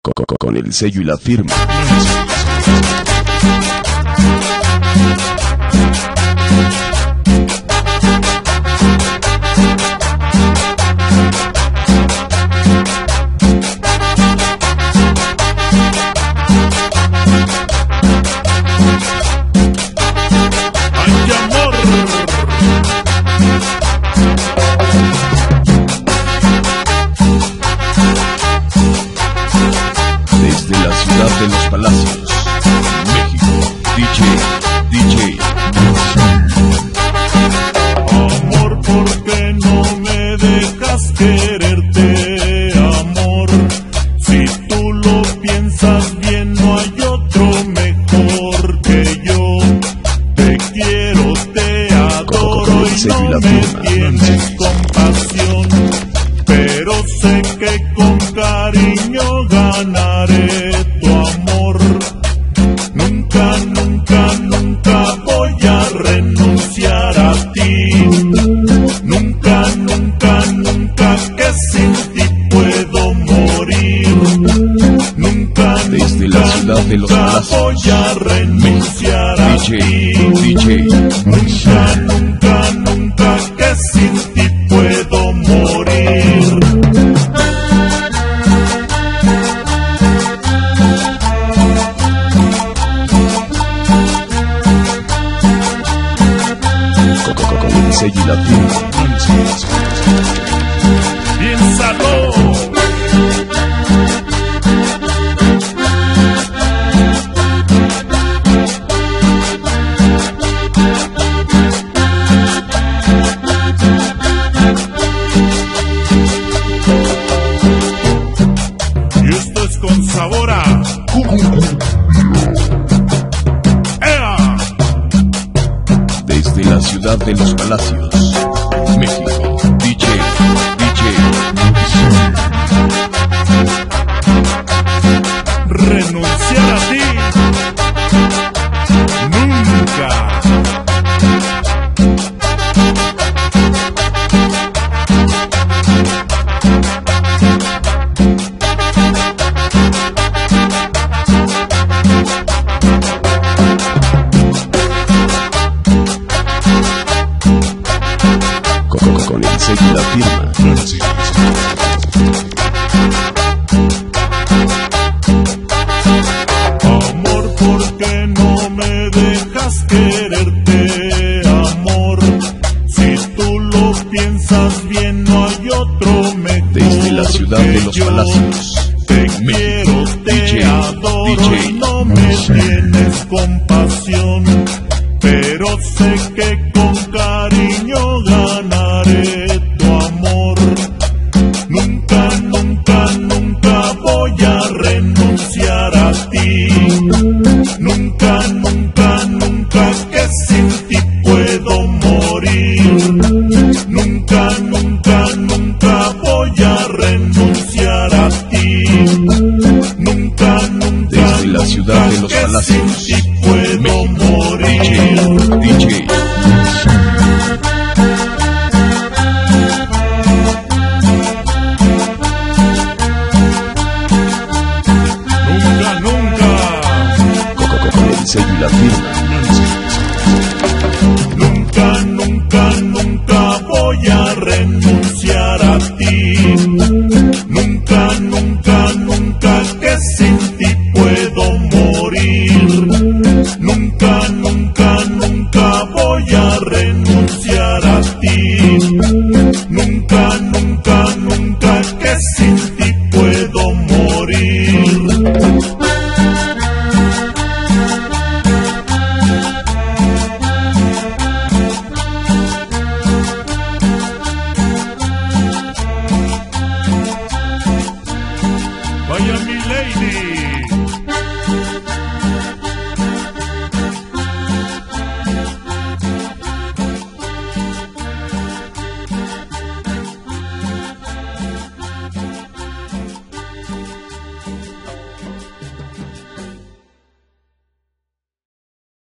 Con el sello y la firma. Desde la ciudad de los Palacios, México, DJ. Amor, ¿por qué no me dejas quererte, amor? Si tú lo piensas bien, no hay otro mejor que yo. Te quiero, te adoro y no me tienes compasión, pero sé que con cariño ganaré tu amor. Nunca, nunca, nunca voy a renunciar a ti. Nunca, nunca, nunca, que sin ti puedo morir. Nunca, desde nunca, la ciudad de los nunca Palacios, voy a renunciar a ti. DJ. Nunca, nunca, nunca, que sin ti puedo morir. Con el sello y la firma. Piénsalo. Y esto es con sabor a ¡Ea! Desde la ciudad de los Palacios, México, DJ. Renunciar a ti nunca. Con el sello y la firma. Amor, ¿por qué no me dejas quererte, amor? Si tú lo piensas bien, no hay otro mejor. Desde la ciudad que de los yo. Palacios, Te quiero, te DJ, adoro y no me tienes compasión, pero sé que con cariño ganaré tu amor. Nunca, nunca, nunca voy a renunciar a ti. Nunca, nunca, nunca, que sin ti puedo morir. Nunca, nunca, nunca voy a renunciar a ti. Nunca, nunca, desde la ciudad de los que Palacios, sin ti puedo morir. DJ. Nunca, nunca. Con el sello y la firma.